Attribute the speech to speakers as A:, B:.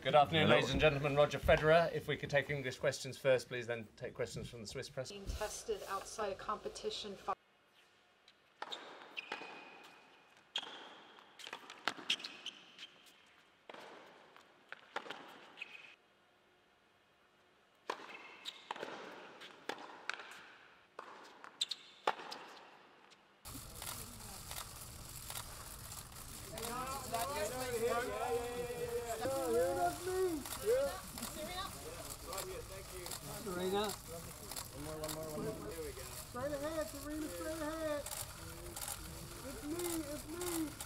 A: Good afternoon, ladies and gentlemen. Roger Federer. If we could take English questions first, please, then take questions from the Swiss press.
B: Being tested outside a competition.
C: Serena. One more. Here we go. Straight ahead, Serena, straight ahead. It's me.